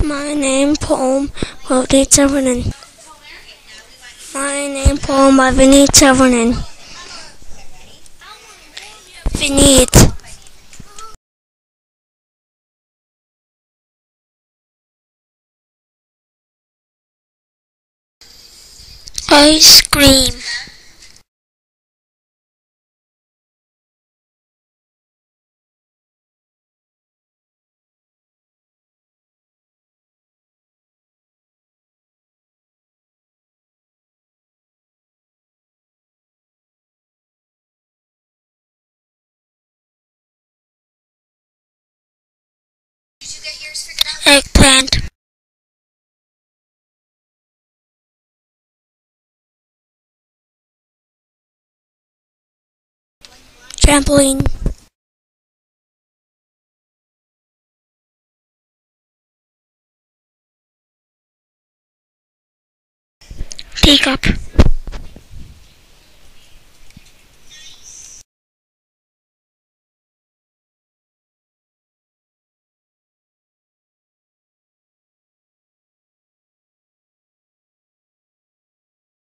My name poem by Vinny Tavanen. My name poem by Vinny Tavanen. Vinny. Ice cream. Eggplant. Trampoline. Teacup.